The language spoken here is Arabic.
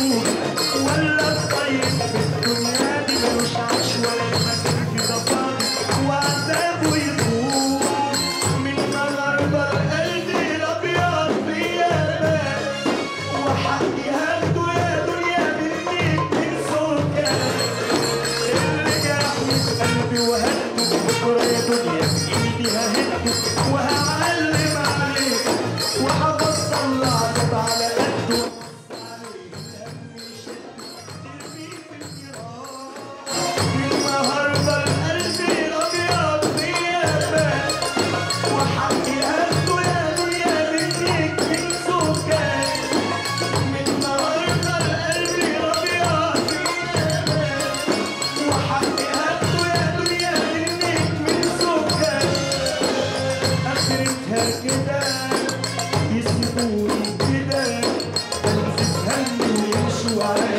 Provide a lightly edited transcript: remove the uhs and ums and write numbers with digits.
يدوب ولا الطيب في الدنيا دي ملوش عيش ولا يفكر كده فاضي وعذابه يطول من النهارده القلب الابيض بيابان وحقي هاخده يا دنيا منك من سكان اللي جرحني في قلبي وهده بكره يا دنيا بايدي ههده وهعلم عليه وهبصل لعبط على قده النهارده القلب الابيض بيابان وحقي هاخده يا دنيا منك من سكان من النهارده القلب الابيض بيابان وحقي هاخده يا دنيا منك من سكان اخرتها كده يسيبوني كده البس هم ويمشوا عليا